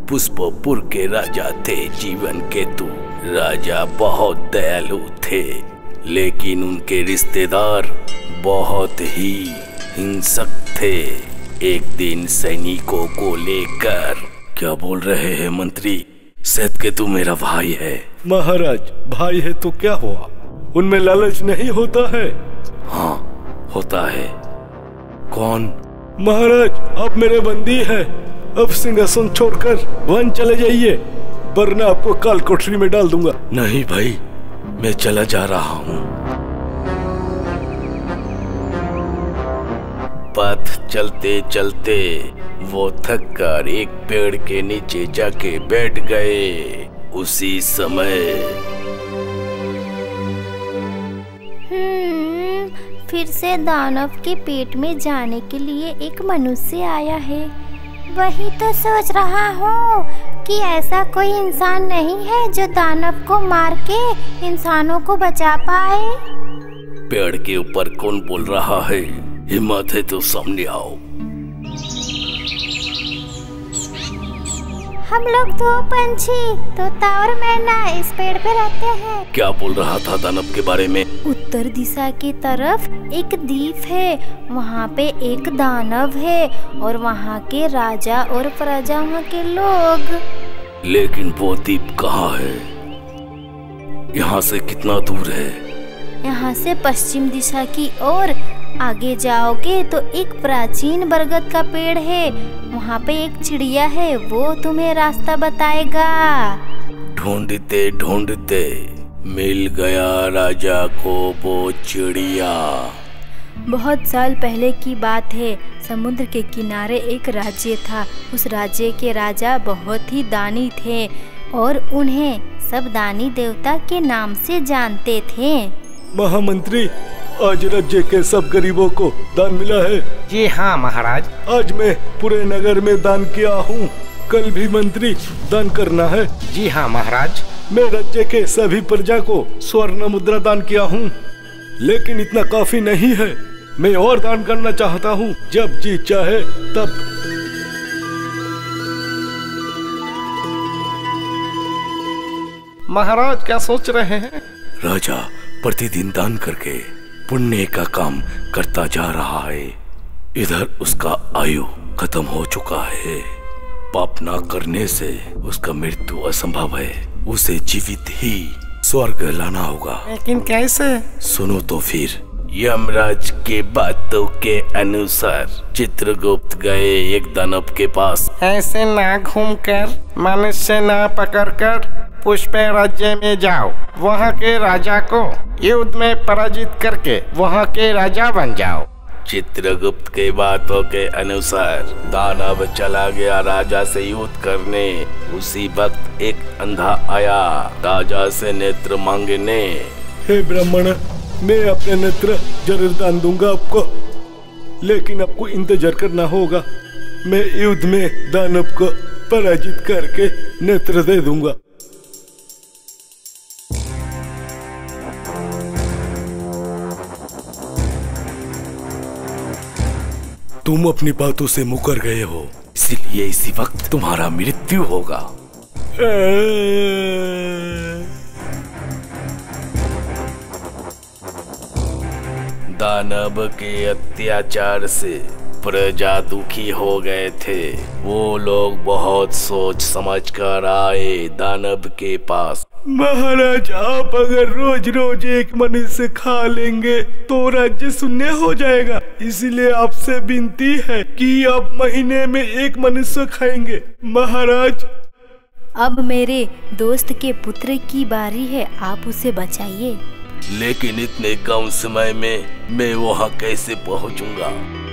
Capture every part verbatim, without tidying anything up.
पुष्पपुर के राजा थे जीवन केतु। राजा बहुत दयालु थे, लेकिन उनके रिश्तेदार बहुत ही हिंसक थे। एक दिन सैनिकों को लेकर। क्या बोल रहे हैं मंत्री? शायद के तू मेरा भाई है। महाराज, भाई है तो क्या हुआ? उनमें लालच नहीं होता है? हाँ होता है। कौन? महाराज, आप मेरे बंदी हैं। अब सिंहासन छोड़कर वन चले जाइए, वरना आपको काल कोठरी में डाल दूंगा। नहीं भाई, मैं चला जा रहा हूँ। पथ चलते चलते वो थक कर एक पेड़ के नीचे जाके बैठ गए। उसी समय हम्म, फिर से दानव के पेट में जाने के लिए एक मनुष्य आया है। वही तो सोच रहा हूँ कि ऐसा कोई इंसान नहीं है जो दानव को मार के इंसानों को बचा पाए। पेड़ के ऊपर कौन बोल रहा है? हिम्मत है तो सामने आओ। हम लोग दो पंछी, तोता और मैना, इस पेड़ पे रहते हैं। क्या बोल रहा था दानव के बारे में? उत्तर दिशा की तरफ एक द्वीप है, वहाँ पे एक दानव है और वहाँ के राजा और प्रजा, वहाँ के लोग। लेकिन वो द्वीप कहाँ है? यहाँ से कितना दूर है? यहाँ से पश्चिम दिशा की ओर आगे जाओगे तो एक प्राचीन बरगद का पेड़ है, वहाँ पे एक चिड़िया है, वो तुम्हें रास्ता बताएगा। ढूंढते ढूंढते मिल गया राजा को वो चिड़िया। बहुत साल पहले की बात है। समुद्र के किनारे एक राज्य था। उस राज्य के राजा बहुत ही दानी थे और उन्हें सब दानी देवता के नाम से जानते थे। महामंत्री, आज राज्य के सब गरीबों को दान मिला है। जी हाँ महाराज। आज मैं पूरे नगर में दान किया हूँ, कल भी मंत्री दान करना है। जी हाँ महाराज। मैं राज्य के सभी प्रजा को स्वर्ण मुद्रा दान किया हूँ, लेकिन इतना काफी नहीं है। मैं और दान करना चाहता हूँ, जब जी चाहे तब। महाराज क्या सोच रहे हैं? राजा प्रतिदिन दान करके पुण्य का काम करता जा रहा है। इधर उसका आयु खत्म हो चुका है। पाप ना करने से उसका मृत्यु असंभव है। उसे जीवित ही स्वर्ग लाना होगा। लेकिन कैसे? सुनो तो फिर। यमराज के बातों के अनुसार चित्रगुप्त गए एक दानव के पास। ऐसे ना घूमकर, मनुष्य ना पकड़कर पुष्प राज्य में जाओ। वहाँ के राजा को युद्ध में पराजित करके वहाँ के राजा बन जाओ। चित्रगुप्त के बातों के अनुसार दानव चला गया राजा से युद्ध करने। उसी वक्त एक अंधा आया राजा से नेत्र मांगने। हे ब्राह्मण, मैं अपने नेत्र जरूर दान दूंगा आपको, लेकिन आपको इंतजार करना होगा। मैं युद्ध में दानव को पराजित करके नेत्र दे दूंगा। तुम अपनी बातों से मुकर गए हो, इसलिए इसी वक्त तुम्हारा मृत्यु होगा। दानव के अत्याचार से प्रजा दुखी हो गए थे। वो लोग बहुत सोच समझ कर आए दानव के पास। महाराज, आप अगर रोज रोज एक मनुष्य खा लेंगे तो राज्य शून्य हो जाएगा। इसीलिए आपसे विनती है कि आप महीने में एक मनुष्य खाएंगे। महाराज, अब मेरे दोस्त के पुत्र की बारी है, आप उसे बचाइए। लेकिन इतने कम समय में मैं वहाँ कैसे पहुँचूंगा?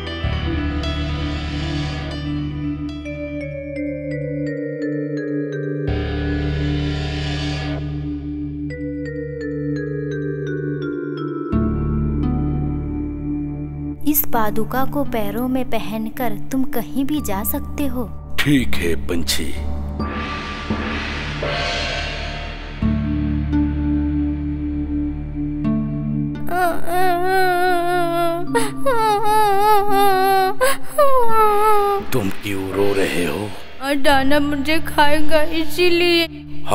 इस पादुका को पैरों में पहनकर तुम कहीं भी जा सकते हो। ठीक है पंछी। तुम क्यों रो रहे हो? और दानव मुझे खाएगा इसीलिए।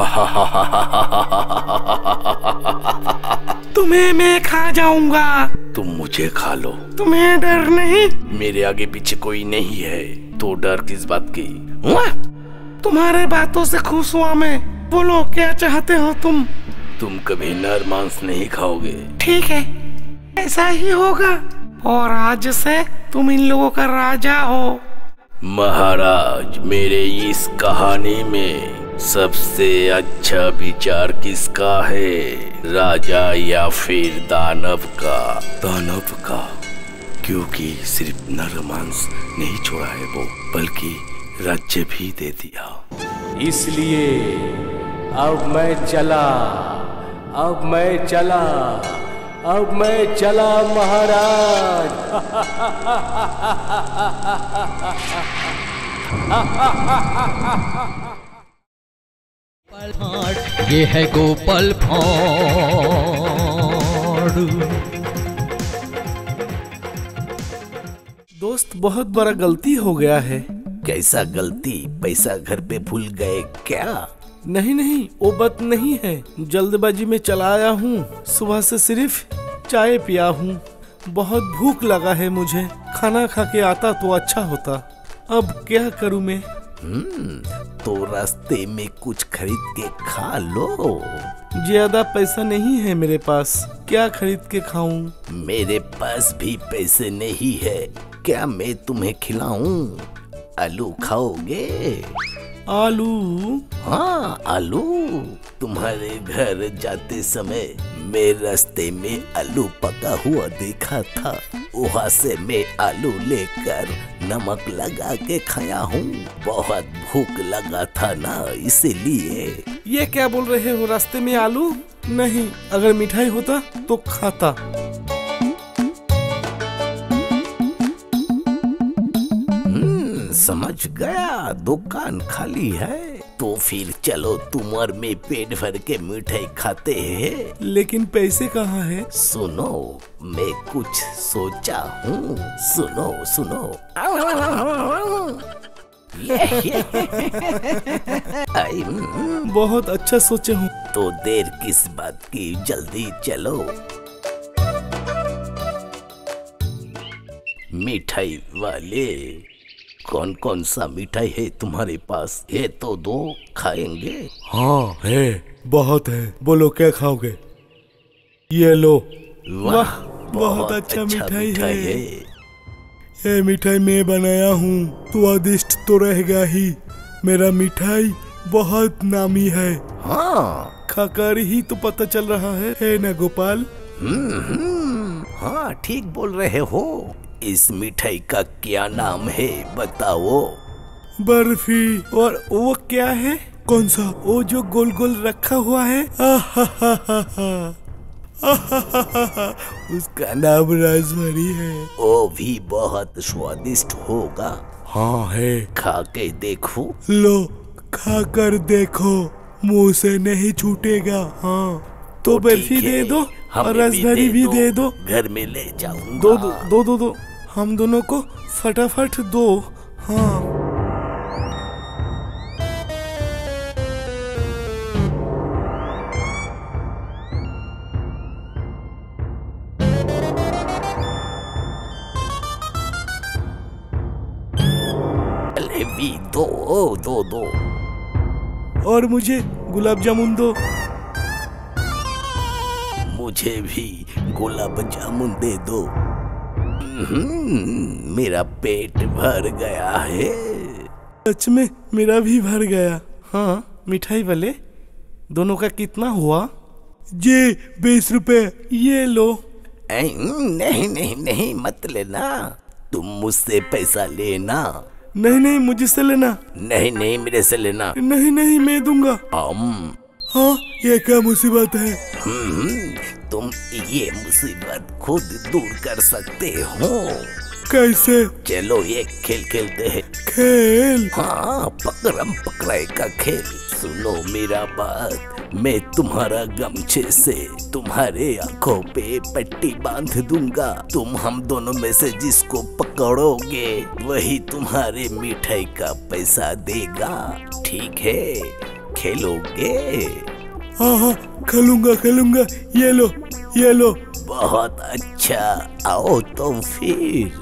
तुम्हें मैं खा जाऊंगा। तुम मुझे खा लो। तुम्हें डर नहीं? मेरे आगे पीछे कोई नहीं है तो डर किस बात की? तुम्हारे बातों से खुश हुआ मैं। बोलो क्या चाहते हो तुम? तुम कभी नर मांस नहीं खाओगे। ठीक है, ऐसा ही होगा और आज से तुम इन लोगों का राजा हो। महाराज, मेरे इस कहानी में सबसे अच्छा विचार किसका है, राजा या फिर दानव का? दानव का, क्योंकि सिर्फ नर मांस नहीं छोड़ा है वो, बल्कि राज्य भी दे दिया। इसलिए अब मैं चला, अब मैं चला, अब मैं चला महाराज। ये है गोपाल भाड़। दोस्त, बहुत बड़ा गलती हो गया है। कैसा गलती? पैसा घर पे भूल गए क्या? नहीं नहीं, वो बात नहीं है। जल्दबाजी में चला आया हूँ। सुबह से सिर्फ चाय पिया हूँ। बहुत भूख लगा है मुझे। खाना खा के आता तो अच्छा होता। अब क्या करूँ मैं? हम्म, तो रास्ते में कुछ खरीद के खा लो। ज्यादा पैसा नहीं है मेरे पास, क्या खरीद के खाऊं? मेरे पास भी पैसे नहीं है, क्या मैं तुम्हें खिलाऊं? आलू खाओगे? आलू? हाँ, आलू। तुम्हारे घर जाते समय मैं रास्ते में आलू पका हुआ देखा था, वहाँ से मैं आलू लेकर नमक लगा के खाया हूँ। बहुत भूख लगा था ना, इसीलिए। ये क्या बोल रहे हो? रास्ते में आलू? नहीं, अगर मिठाई होता तो खाता। समझ गया, दुकान खाली है तो फिर चलो तुम और मैं पेट भर के मिठाई खाते हैं। लेकिन पैसे कहाँ है? सुनो, मैं कुछ सोचा हूँ। सुनो सुनो। बहुत अच्छा सोचे हूँ। तो देर किस बात की, जल्दी चलो। मिठाई वाले, कौन कौन सा मिठाई है तुम्हारे पास? है तो दो, खाएंगे। हाँ है, बहुत है। बोलो क्या खाओगे? ये लो। वाह, बहुत अच्छा मिठाई है। ये मिठाई मैं बनाया हूँ, स्वादिष्ट तो रहेगा ही। मेरा मिठाई बहुत नामी है। हाँ, खाकर ही तो पता चल रहा है, है ना गोपाल? हम्म, हाँ ठीक बोल रहे हो। इस मिठाई का क्या नाम है, बताओ? बर्फी। और वो क्या है? कौन सा? वो जो गोल गोल रखा हुआ है? उसका नाम राजभरी है। वो भी बहुत स्वादिष्ट होगा। हाँ है। खा के देखो। लो, खा कर देखो, मुंह से नहीं छूटेगा। हाँ तो बर्फी दे दो और रसभरी भी दे दो। घर में ले जाऊंगा। दो दो दो दो दो हम दोनों को फटाफट दो। हाँ। भी दो दो दो। और मुझे गुलाब जामुन दो। मुझे भी गुलाब जामुन दे दो। मेरा पेट भर गया है। सच में मेरा भी भर गया। हाँ मिठाई वाले, दोनों का कितना हुआ? जी बीस रुपए। ये लो। नहीं नहीं नहीं, मत लेना। तुम मुझसे पैसा लेना। नहीं नहीं, मुझसे लेना। नहीं नहीं, मेरे से लेना। नहीं नहीं, मैं दूंगा। हम हाँ, ये क्या मुसीबत है? तुम ये मुसीबत खुद दूर कर सकते हो। कैसे? चलो ये खेल खेलते हैं। खेल? हाँ, पकड़म पकड़ाई का खेल। सुनो मेरा बात, मैं तुम्हारा गमछे से तुम्हारे आंखों पे पट्टी बांध दूंगा। तुम हम दोनों में से जिसको पकड़ोगे वही तुम्हारे मिठाई का पैसा देगा। ठीक है, खेलोगे? हाँ हाँ खेलूंगा खेलूंगा। ये लो ये लो। बहुत अच्छा, आओ तो फिर।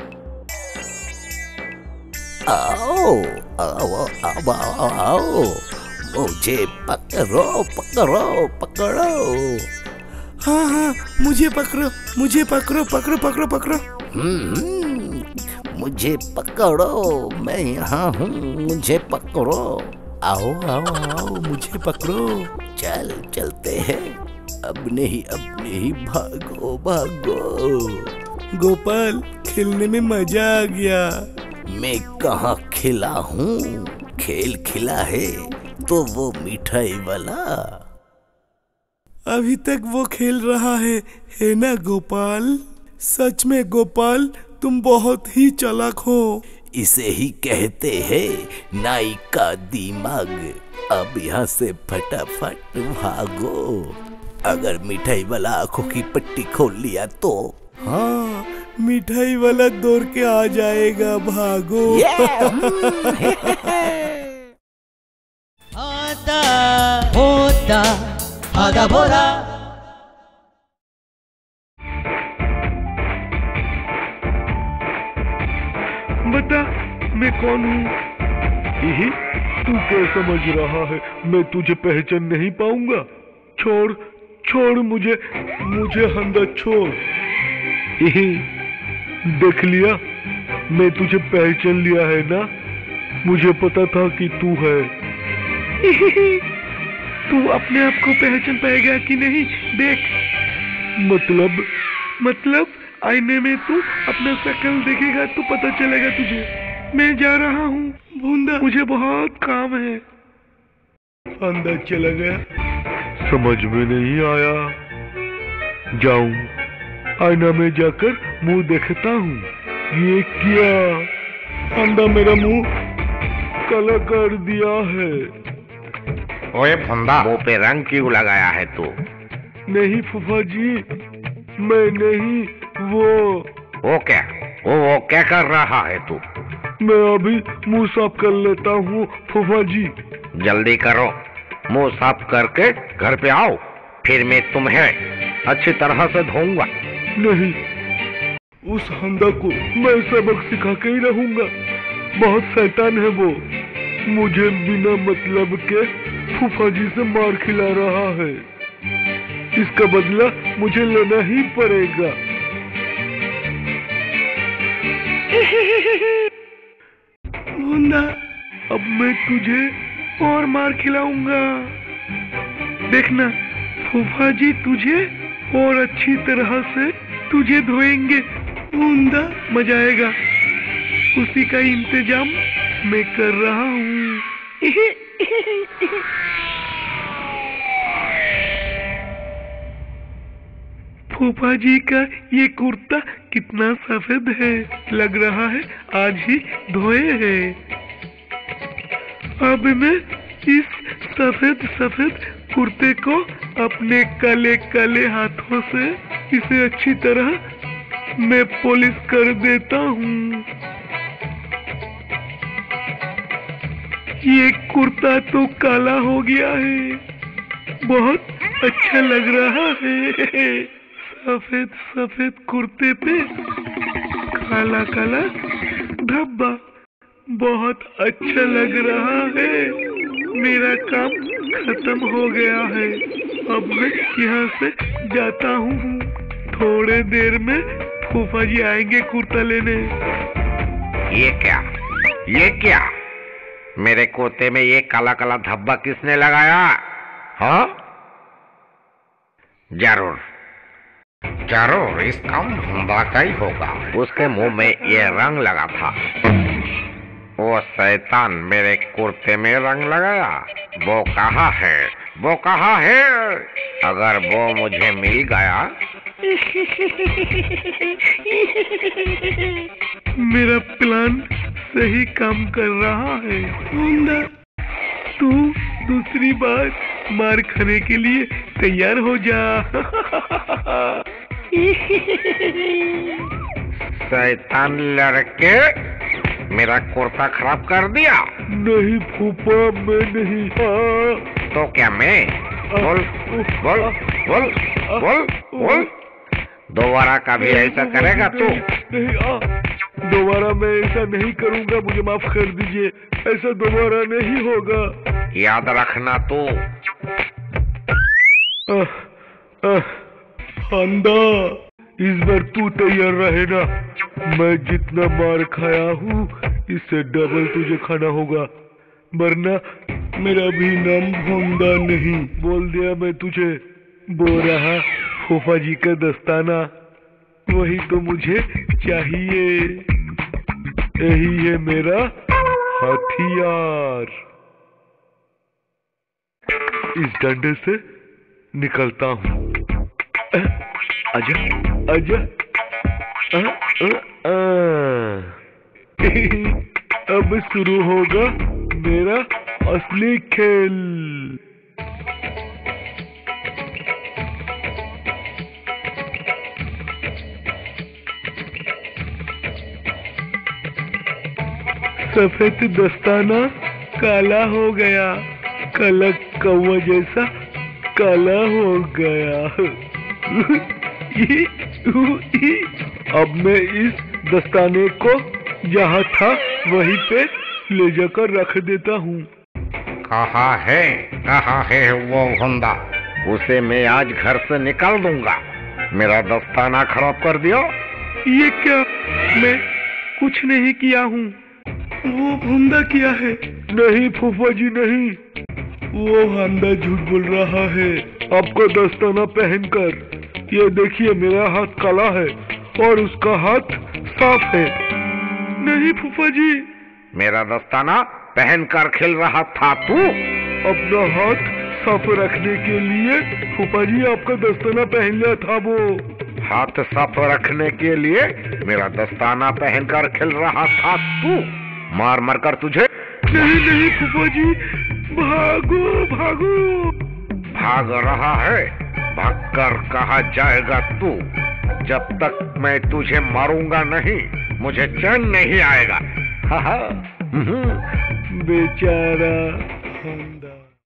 आओ आओ आओ आओ, आओ। मुझे पकड़ो पकड़ो पकड़ो। हाँ हाँ मुझे पकड़ो मुझे पकड़ो पकड़ो पकड़ो पकड़ो। हम्म, मुझे पकड़ो, मैं यहाँ हूँ, मुझे पकड़ो। आओ आओ आओ, मुझे पकड़ो। चल चलते हैं, अब नहीं अब नहीं, भागो भागो। गोपाल, खेलने में मजा आ गया। मैं कहाँ खिला हूँ, खेल खिला है तो वो मिठाई वाला। अभी तक वो खेल रहा है, है ना गोपाल? सच में गोपाल, तुम बहुत ही चालाक हो। इसे ही कहते हैं नाई का दिमाग। अब यहाँ से फटाफट भागो। अगर मिठाई वाला आंखों की पट्टी खोल लिया तो हाँ, मिठाई वाला दौड़ के आ जाएगा, भागो। आता होता आधा बोरा। बता मैं कौन हूँ? यही तू क्या समझ रहा है मैं तुझे पहचान नहीं पाऊंगा? छोड़ छोड़ मुझे, मुझे हंदा छोड़। यही देख लिया, मैं तुझे पहचान लिया है ना? मुझे पता था कि तू है। तू अपने आप को पहचान पाएगा कि नहीं, देख। मतलब मतलब आईने में तू अपना शक्ल देखेगा तो पता चलेगा तुझे। मैं जा रहा हूँ भूंदा, मुझे बहुत काम है। अंदर चला गया, समझ में नहीं आया। जाऊं, आईना में जाकर मुंह देखता हूँ। ये क्या, अंधा मेरा मुंह काला कर दिया है। ओए भंदा, मुंह पे रंग क्यों लगाया है तू? नहीं फूफा जी, मैं नहीं, वो वो क्या वो वो क्या कर रहा है तू? मैं अभी मुंह साफ कर लेता हूँ फूफा जी। जल्दी करो, मुंह साफ करके घर पे आओ, फिर मैं तुम्हें अच्छी तरह से धोऊंगा। नहीं, उस हंदा को मैं सबक सिखा के ही रहूंगा। बहुत शैतान है वो, मुझे बिना मतलब के फूफा जी से मार खिला रहा है। इसका बदला मुझे लेना ही पड़ेगा। भूंदा, अब मैं तुझे और मार खिलाऊंगा। देखना, फूफा जी तुझे और अच्छी तरह से तुझे धोएंगे। भूंदा, मजा आएगा। उसी का इंतजाम मैं कर रहा हूँ। फूफा जी का ये कुर्ता कितना सफेद है, लग रहा है आज ही धोए है। अब मैं इस सफेद सफेद कुर्ते को अपने काले काले हाथों से इसे अच्छी तरह मैं पॉलिश कर देता हूँ। ये कुर्ता तो काला हो गया है, बहुत अच्छा लग रहा है। सफेद सफेद कुर्ते पे काला काला धब्बा, बहुत अच्छा लग रहा है। मेरा काम खत्म हो गया है। अब मैं यहाँ से जाता हूँ। थोड़े देर में फूफा जी आएंगे कुर्ता लेने। ये क्या ये क्या मेरे कुर्ते में ये काला काला धब्बा किसने लगाया? हाँ, जरूर जरूर इसका भूंदा का ही होगा। उसके मुंह में ये रंग लगा था। वो शैतान मेरे कुर्ते में रंग लगाया। वो कहाँ है वो कहाँ है? अगर वो मुझे मिल गया मेरा प्लान सही काम कर रहा है होंडा। तू दूसरी बार मार खाने के लिए तैयार हो जा। शैतान लड़के, मेरा कुर्ता खराब कर दिया। नहीं फूफा, मैं नहीं। हाँ। तो क्या मैं? बोल बोल बोल बोल बोल। दोबारा कभी ऐसा करेगा तू? नहीं, आ, दोबारा मैं ऐसा नहीं करूंगा, मुझे माफ कर दीजिए। ऐसा दोबारा नहीं होगा। याद रखना तू। हंदा, इस बार तू तैयार रहे ना। मैं जितना मार खाया हूँ इससे डबल तुझे खाना होगा, वरना मेरा भी नाम होंदा नहीं। बोल दिया मैं तुझे। वो रहा फूफा जी का दस्ताना, वही तो मुझे चाहिए। यही है मेरा हथियार। इस डंडे से निकलता हूँ। आजा आजा। आ, आ, आ। अब शुरू होगा मेरा असली खेल। सफेद दस्ताना काला हो गया, काला कौवा जैसा काला हो गया। अब मैं इस दस्ताने को जहाँ था वहीं पे ले जाकर रख देता हूँ। कहाँ है कहाँ है वो होंदा? उसे मैं आज घर से निकाल दूंगा। मेरा दस्ताना खराब कर दिया। ये क्या? मैं कुछ नहीं किया हूँ। वो होंदा किया है। नहीं फूफा जी नहीं, वो होंदा झूठ बोल रहा है। आपका दस्ताना पहनकर। ये देखिए, मेरा हाथ काला है और उसका हाथ साफ है। नहीं फूफा जी, मेरा दस्ताना पहनकर खेल रहा था तू। अपना हाथ साफ रखने के लिए फूफा जी आपका दस्ताना पहन लिया था। वो हाथ साफ रखने के लिए मेरा दस्ताना पहनकर खेल रहा था तू। मार मार कर तुझे। नहीं नहीं फूफा जी, भागो भागो। भाग रहा है? भागकर कहाँ जाएगा तू? जब तक मैं तुझे मारूंगा नहीं, मुझे चैन नहीं आएगा। हा हा। बेचारा होंदा।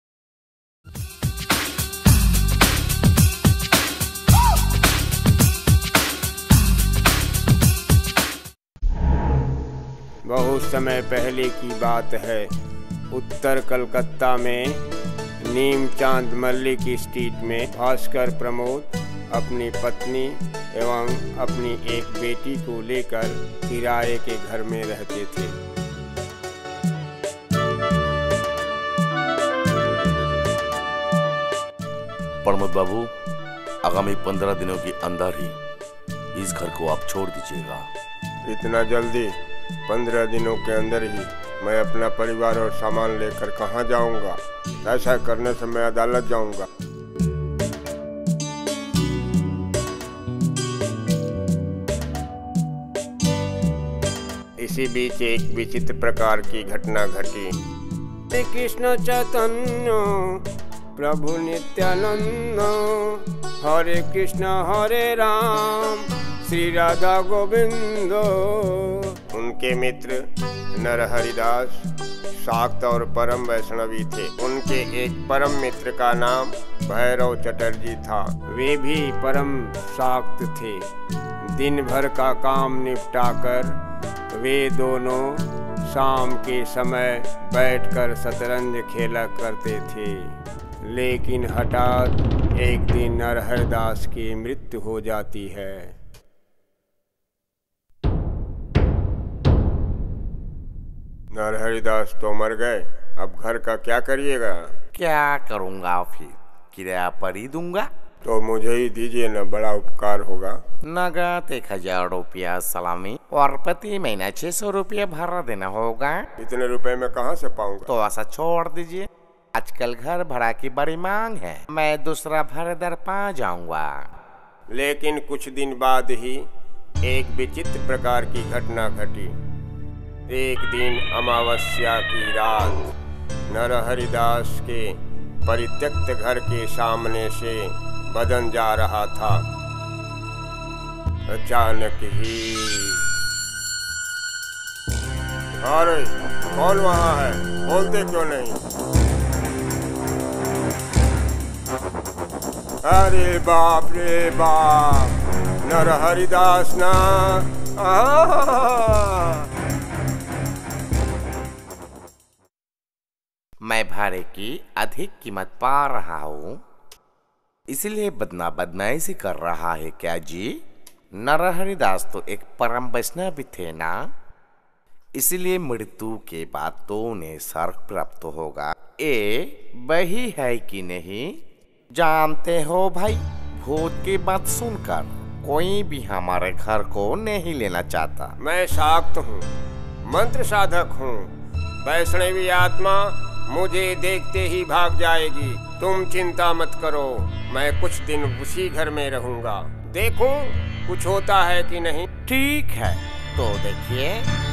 बहुत समय पहले की बात है। उत्तर कलकत्ता में नीमचांद मल्लिक स्ट्रीट में भास्कर प्रमोद अपनी पत्नी एवं अपनी एक बेटी को लेकर किराए के घर में रहते थे। प्रमोद बाबू, आगामी पंद्रह दिनों के अंदर ही इस घर को आप छोड़ दीजिएगा। इतना जल्दी? पंद्रह दिनों के अंदर ही मैं अपना परिवार और सामान लेकर कहाँ जाऊंगा? ऐसा करने से मैं अदालत जाऊंगा। इसी बीच एक विचित्र प्रकार की घटना घटी। श्री कृष्ण चैतन्य प्रभु नित्यानंद, हरे कृष्ण हरे राम, श्री राधा गोविंद। उनके मित्र नरहरिदास शाक्त और परम वैष्णवी थे। उनके एक परम मित्र का नाम भैरव चटर्जी था। वे भी परम शाक्त थे। दिन भर का काम निपटाकर वे दोनों शाम के समय बैठकर शतरंज खेला करते थे। लेकिन हठात एक दिन नरहरिदास की मृत्यु हो जाती है। नरहरिदास तो मर गए, अब घर का क्या करिएगा? क्या करूंगा फिर? किराया पर ही दूंगा। तो मुझे ही दीजिए न, बड़ा उपकार होगा। नगद एक हजार रुपया सलामी और प्रति महीना छह सौ रुपया भाड़ा देना होगा। इतने रुपए में कहाँ से पाऊंगा? तो ऐसा छोड़ दीजिए, आजकल घर भाड़ा की बड़ी मांग है। मैं दूसरा भाड़ेदार पा जाऊंगा। लेकिन कुछ दिन बाद ही एक विचित्र प्रकार की घटना घटी। एक दिन अमावस्या की रात नरहरिदास के परित्यक्त घर के सामने से बदन जा रहा था। अचानक ही अरे कौन वहाँ है, बोलते क्यों नहीं? अरे बाप रे बाप, नरहरिदास ना। मैं भाड़े की अधिक कीमत पा रहा हूँ, इसलिए बदना बदमाशी कर रहा है क्या जी? नरहरिदास तो एक परम वैष्णव थे ना, इसलिए मृत्यु के बाद तो उन्हें स्वर्ग प्राप्त होगा। ए वही है कि नहीं? जानते हो भाई, भूत की बात सुनकर कोई भी हमारे घर को नहीं लेना चाहता। मैं शाक्त हूँ, मंत्र साधक हूँ। वैष्णवी आत्मा मुझे देखते ही भाग जाएगी। तुम चिंता मत करो, मैं कुछ दिन उसी घर में रहूंगा। देखूं कुछ होता है कि नहीं। ठीक है, तो देखिए।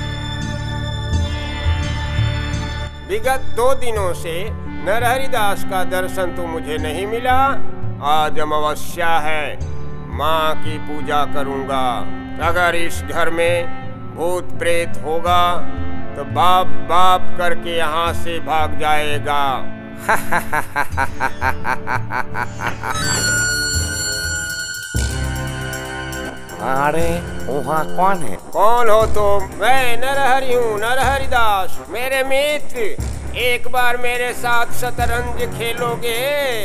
विगत दो दिनों से नरहरिदास का दर्शन तो मुझे नहीं मिला। आज अमावस्या है, माँ की पूजा करूंगा। अगर इस घर में भूत प्रेत होगा तो बाप बाप करके यहाँ से भाग जाएगा। अरे वहाँ कौन है? कौन हो तुम? मैं नरहरि हूँ, नरहरिदास। मेरे मित्र, एक बार मेरे साथ शतरंज खेलोगे?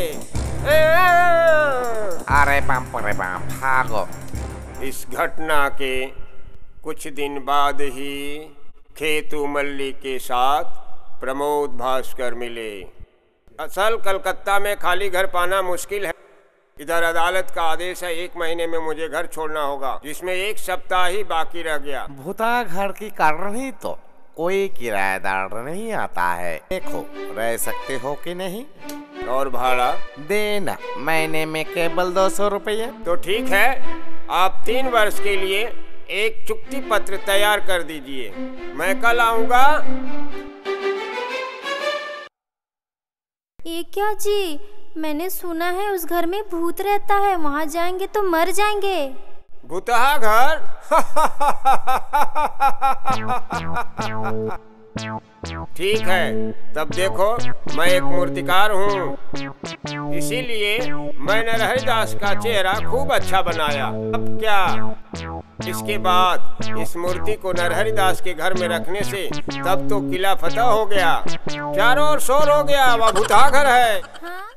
अरे बाप रे बाप, भागो। इस घटना के कुछ दिन बाद ही खेतू मल्ली के साथ प्रमोद भास्कर मिले। असल कलकत्ता में खाली घर पाना मुश्किल है। इधर अदालत का आदेश है, एक महीने में मुझे घर छोड़ना होगा, जिसमें एक सप्ताह ही बाकी रह गया। भूता घर की कारण ही तो कोई किराएदार नहीं आता है। देखो रह सकते हो कि नहीं? और भाड़ा देना महीने में केवल दो सौ रुपये। तो ठीक है, आप तीन वर्ष के लिए एक चुक्ति पत्र तैयार कर दीजिए, मैं कल आऊंगा। ये क्या जी, मैंने सुना है उस घर में भूत रहता है, वहाँ जाएंगे तो मर जाएंगे। भूतहा घर? ठीक है, तब देखो मैं एक मूर्तिकार हूँ, इसीलिए मैंने नरहरिदास का चेहरा खूब अच्छा बनाया। अब क्या, इसके बाद इस मूर्ति को नरहरिदास के घर में रखने से तब तो किला फतेह हो गया, चारों ओर शोर हो गया, वह भूतहा घर है। हाँ?